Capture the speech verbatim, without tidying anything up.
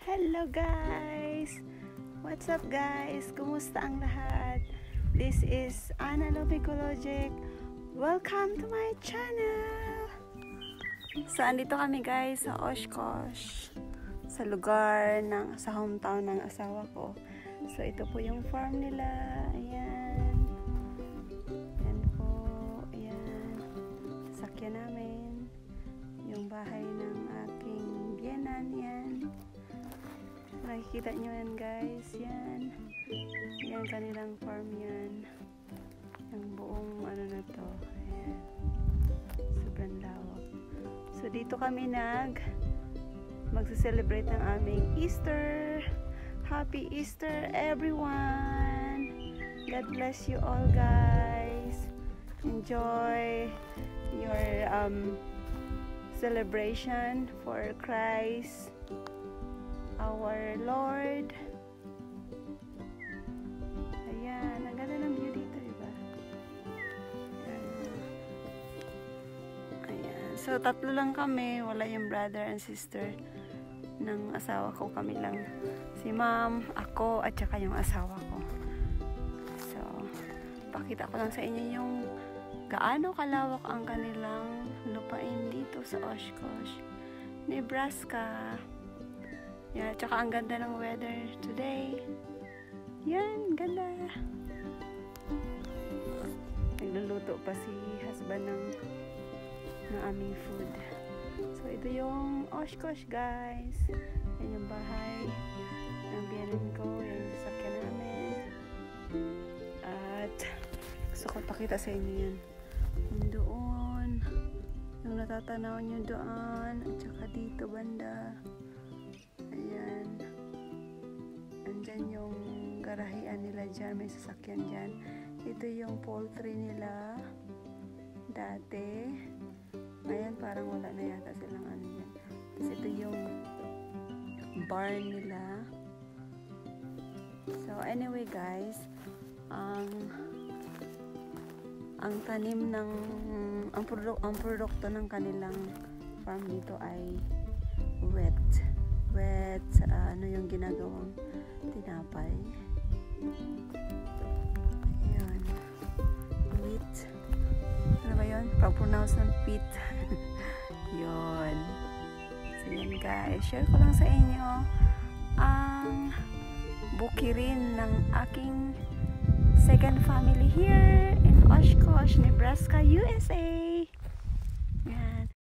Hello guys! What's up guys? Kumusta ang lahat? This is Anna Lobicologic. Welcome to my channel! So, andito kami guys sa Oshkosh. Sa lugar ng, sa hometown ng asawa ko. So, ito po yung farm nila. Ayan. Ayan po. Ayan. Sasakyan namin. Yung bahay ng aking biyenan. Yan. Nakikita nyo yan guys. Yan. Yan kanilang farm yan. Yung buong ano na to. Ayan. Sobrang lawak. So dito kami nag magse-celebrate ng aming Easter. Happy Easter everyone. God bless you all guys. Enjoy your um celebration for Christ our Lord. Ayan, ang ganda ng view dito, diba? Ayan. Ayan. So, tatlo lang kami. Wala yung brother and sister ng asawa ko. Kami lang. Si ma'am, ako, at saka yung asawa ko. So, pakita ko lang sa inyo yung gaano kalawak ang kanilang lupain dito sa Oshkosh, Nebraska. Yan, tsaka ang ganda ng weather today. Yan, ganda. Nagluluto pa si husband ng, ng aming food. So, ito yung Oshkosh, guys. Yan yung bahay ng biyanan ko. Yan yung sasakyan namin. At gusto ko pakita sa inyo yan. Yung doon. Yung natatanaw nyo doon. At saka dito banda. Ayan. Andyan yung garahian nila dyan. May sasakyan dyan. Ito yung poultry nila. Dati. Ngayon parang wala na yata silang ano yan. Tapos ito yung barn nila. So anyway guys. Ang ang tanim ng ang, produk, ang produkto ng kanilang farm dito ay wheat. Wet, uh, ano yung ginagawang tinapay. Ayan. Wheat. Ano ba yun? Pag-pronounce ng wheat. Yun. So yan guys. Share ko lang sa inyo ang bukirin ng aking second family here in Oshkosh, Nebraska, U S A.